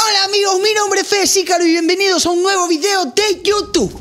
Hola amigos, mi nombre es Fede Sícaro y bienvenidos a un nuevo video de YouTube.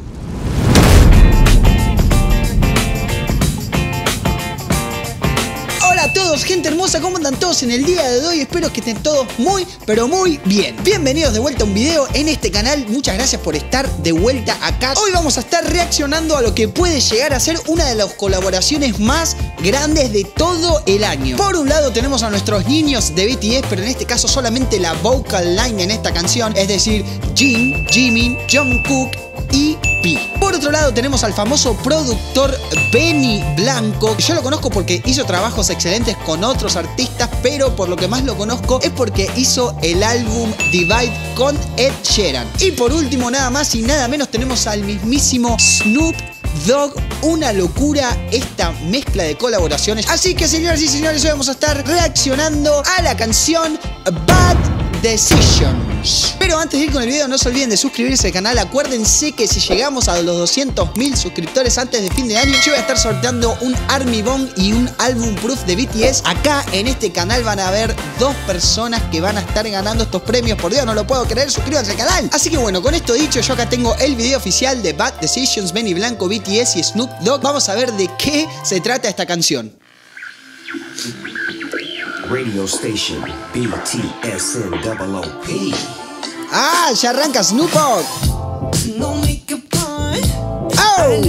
Hola a todos, gente hermosa, ¿cómo andan todos en el día de hoy? Espero que estén todos muy, pero muy bien. Bienvenidos de vuelta a un video en este canal. Muchas gracias por estar de vuelta acá. Hoy vamos a estar reaccionando a lo que puede llegar a ser una de las colaboraciones más grandes de todo el año. Por un lado tenemos a nuestros niños de BTS, pero en este caso solamente la vocal line en esta canción, es decir, Jin, Jimin, Jungkook y P. Por otro lado tenemos al famoso productor Benny Blanco. Yo lo conozco porque hizo trabajos excelentes con otros artistas, pero por lo que más lo conozco es porque hizo el álbum Divide con Ed Sheeran. Y por último, nada más y nada menos, tenemos al mismísimo Snoop Dogg. Una locura esta mezcla de colaboraciones. Así que señoras y señores, hoy vamos a estar reaccionando a la canción Bad Decisions. Pero antes de ir con el video, no se olviden de suscribirse al canal. Acuérdense que si llegamos a los 200.000 suscriptores antes de fin de año, yo voy a estar sorteando un Army Bomb y un Album Proof de BTS. Acá en este canal van a haber dos personas que van a estar ganando estos premios. Por Dios, no lo puedo creer, suscríbanse al canal. Así que bueno, con esto dicho, yo acá tengo el video oficial de Bad Decisions, Benny Blanco, BTS y Snoop Dogg. Vamos a ver de qué se trata esta canción. Radio station BTSN-OOP. ¡Ah! Ya arranca Snoop Dogg. ¡Oh!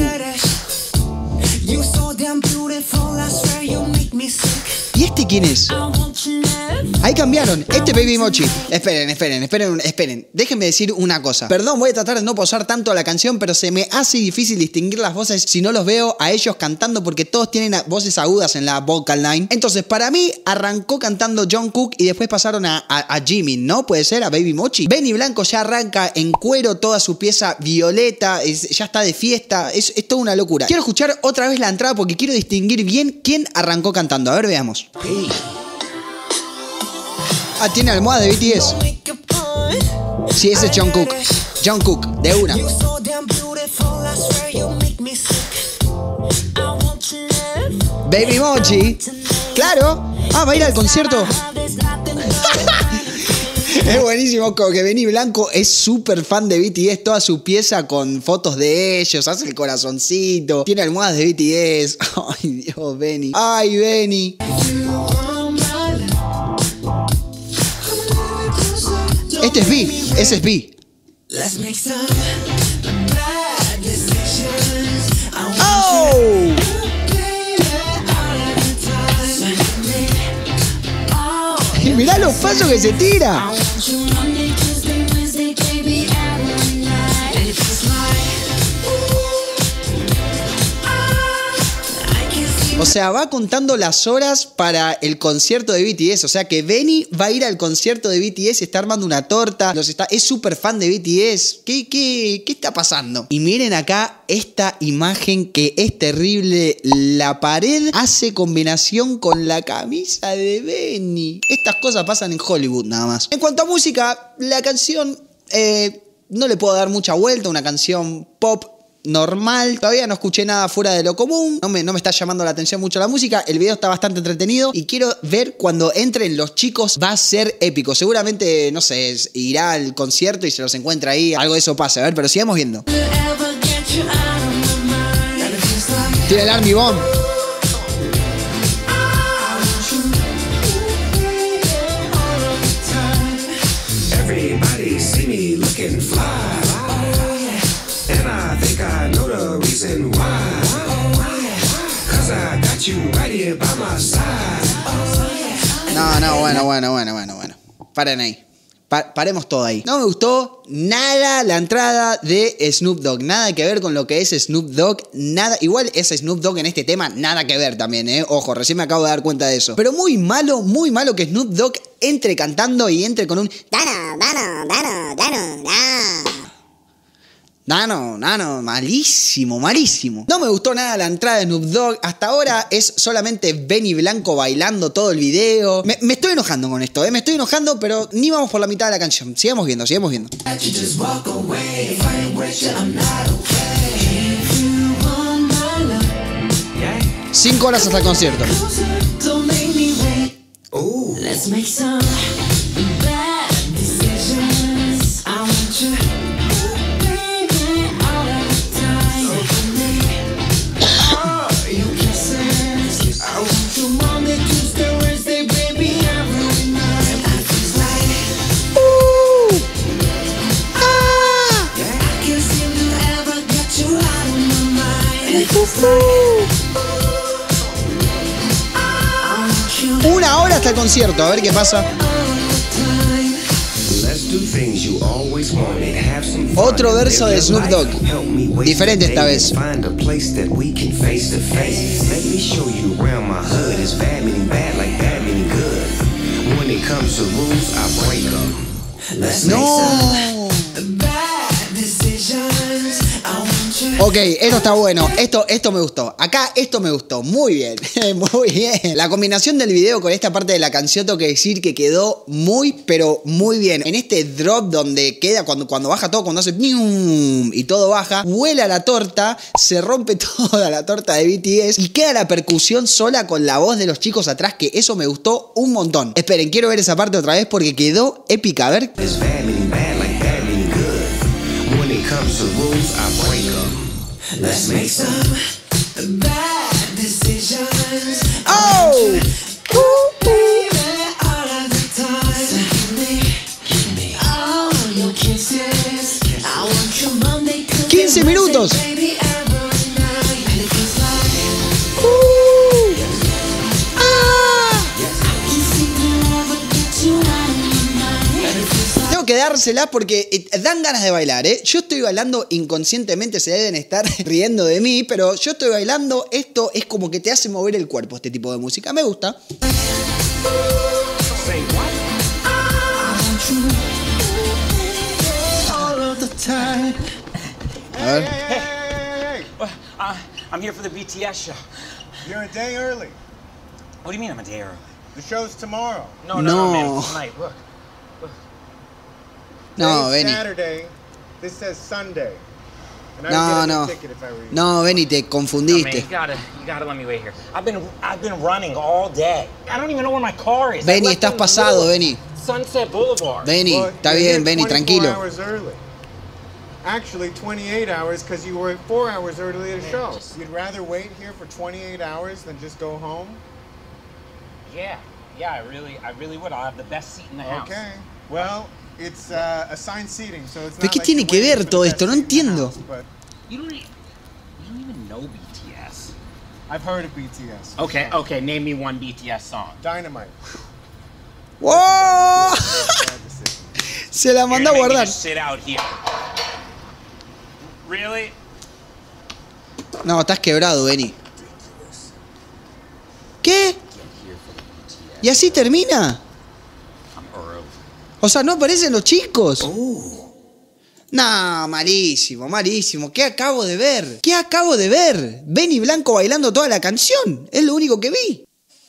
¿Y este quién es? Ahí cambiaron. Este Baby Mochi. Esperen. Déjenme decir una cosa. Perdón, voy a tratar de no pausar tanto la canción, pero se me hace difícil distinguir las voces si no los veo a ellos cantando, porque todos tienen voces agudas en la vocal line. Entonces, para mí, arrancó cantando Jungkook y después pasaron a Jimin, ¿no? Puede ser, a Baby Mochi. Benny Blanco ya arranca en cuero, toda su pieza violeta, ya está de fiesta. Es toda una locura. Quiero escuchar otra vez la entrada porque quiero distinguir bien quién arrancó cantando. A ver, veamos. Ah, tiene almohada de BTS. Sí, ese es Jungkook. Jungkook, de una. Baby Mochi. Claro. Ah, va a ir al concierto. Es buenísimo, como que Benny Blanco es súper fan de BTS. Toda su pieza con fotos de ellos. Hace el corazoncito. Tiene almohadas de BTS. Ay, Dios, Benny. Ay, Benny. Este es B, ese es B. ¡Oh! Y mirá los pasos que se tira. O sea, va contando las horas para el concierto de BTS. O sea que Benny va a ir al concierto de BTS, está armando una torta, es súper fan de BTS. ¿Qué está pasando? Y miren acá esta imagen que es terrible. La pared hace combinación con la camisa de Benny. Estas cosas pasan en Hollywood nada más. En cuanto a música, la canción no le puedo dar mucha vuelta. Una canción pop normal, todavía no escuché nada fuera de lo común, no me está llamando la atención mucho la música, el video está bastante entretenido y quiero ver cuando entren los chicos, va a ser épico, seguramente, no sé, irá al concierto y se los encuentra ahí, algo de eso pasa, a ver, pero sigamos viendo. Tiene el Army Bomb. Everybody see me looking fly. I know the reason why. Cause I got you right here by my side. No, bueno. Paren ahí. Paremos todo ahí. No me gustó nada la entrada de Snoop Dogg. Nada que ver con lo que es Snoop Dogg. Nada. Igual es Snoop Dogg en este tema. Nada que ver también, Ojo, recién me acabo de dar cuenta de eso. Pero muy malo que Snoop Dogg entre cantando y entre con un Nano, malísimo. No me gustó nada la entrada de Snoop Dogg. Hasta ahora es solamente Benny Blanco bailando todo el video. Me estoy enojando con esto, me estoy enojando, pero ni vamos por la mitad de la canción. Sigamos viendo. 5 horas hasta el concierto. Una hora hasta el concierto, a ver qué pasa. Otro verso de Snoop Dogg. Diferente esta vez. No. Ok, esto está bueno. Esto me gustó. Acá esto me gustó. Muy bien. Muy bien. La combinación del video con esta parte de la canción tengo que decir que quedó muy, pero muy bien. En este drop donde queda cuando baja todo, cuando hace y todo baja, vuela la torta, se rompe toda la torta de BTS y queda la percusión sola con la voz de los chicos atrás, que eso me gustó un montón. Esperen, quiero ver esa parte otra vez porque quedó épica. A ver. Let's make some bad decisions. Oh! Baby, all of the time. Give me all your kisses. I want your Monday, 15 minutos. baby, every night. And it feels like I can see the love that gets you out of my mind. And it feels like Tengo que dárselas porque dan ganas de bailar, ¿eh? Yo estoy bailando inconscientemente, se deben estar riendo de mí, pero yo estoy bailando, esto es como que te hace mover el cuerpo, este tipo de música. Me gusta. A ver. Hey. I'm here for the BTS show. You're a day early. What do you mean I'm a day early? The show's tomorrow. No, No. man. It's tonight. Look. No, Today's Benny. Saturday. This says Sunday. And I No, would get no. a ticket if I were you. No, Benny, te No, man, confundiste. you gotta let me wait here. I've been running all day. I don't even know where my car is. I Benny, left estás it in the pasado, middle Benny. of Sunset Boulevard. Benny, Well, está you're bien, here Benny, 24 tranquilo. hours early. Actually, 28 hours because you were 4 hours early at a show. You'd rather wait here for 28 hours than just go home? Yeah, I really would. I'll have the best seat in the house. Okay. Well, it's assigned seating, so it's ¿Pero not qué like tiene you're que waiting ver for the todo best esto? No seat in the entiendo. house, but You don't even know BTS. I've heard of BTS. Okay, name me one BTS song. Dynamite. ¡Wow! Bad decision. Se la You're mandó a gonna make me guardar. just sit out here. Really? No, estás quebrado, Benny. ¿Qué? ¿Y así termina? I'm early. O sea, ¿no aparecen los chicos? No, malísimo, malísimo. ¿Qué acabo de ver? ¿Qué acabo de ver? Benny Blanco bailando toda la canción. Es lo único que vi.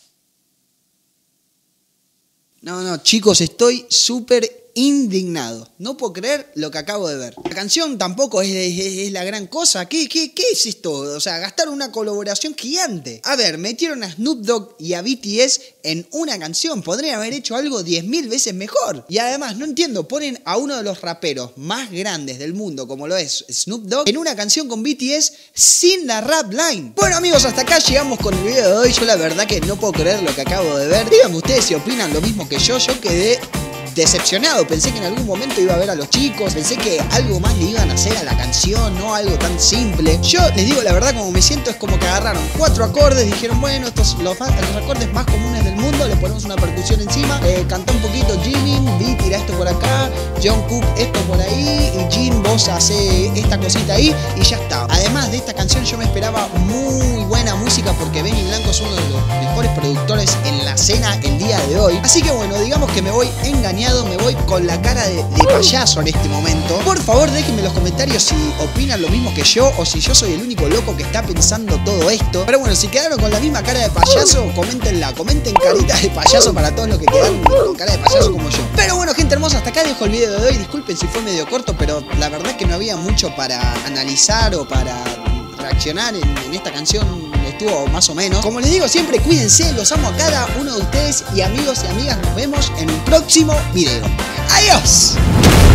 No, chicos, estoy súper indignado. No puedo creer lo que acabo de ver. La canción tampoco es la gran cosa. ¿Qué es esto? O sea, gastaron una colaboración gigante. A ver, metieron a Snoop Dogg y a BTS en una canción. Podrían haber hecho algo 10.000 veces mejor. Y además, no entiendo, ponen a uno de los raperos más grandes del mundo, como lo es Snoop Dogg, en una canción con BTS sin la rap line. Bueno, amigos, hasta acá llegamos con el video de hoy. Yo la verdad que no puedo creer lo que acabo de ver. Díganme ustedes si opinan lo mismo que yo. Yo quedé decepcionado, pensé que en algún momento iba a ver a los chicos, pensé que algo más le iban a hacer a la canción, no algo tan simple. Yo les digo la verdad, como me siento, es como que agarraron 4 acordes, dijeron, bueno, estos los acordes más comunes del mundo, le ponemos una percusión encima, cantá un poquito Jimin, Vi tira esto por acá, Jungkook esto por ahí, y Jin vos hace esta cosita ahí, y ya está. Además de esta canción yo me esperaba muy buena música porque Benny Blanco es uno de los mejores productores en la escena el día de hoy. Así que bueno, digamos que me voy engañado, me voy con la cara de payaso en este momento. Por favor, déjenme en los comentarios si opinan lo mismo que yo o si yo soy el único loco que está pensando todo esto. Pero bueno, si quedaron con la misma cara de payaso, coméntenla, comenten carita de payaso para todos los que quedaron con cara de payaso como yo. Pero bueno, gente hermosa, hasta acá dejo el video de hoy. Disculpen si fue medio corto, pero la verdad es que no había mucho para analizar o para reaccionar en esta canción. Estuvo más o menos. Como les digo siempre, cuídense, los amo a cada uno de ustedes y amigos y amigas, nos vemos en un próximo video. ¡Adiós!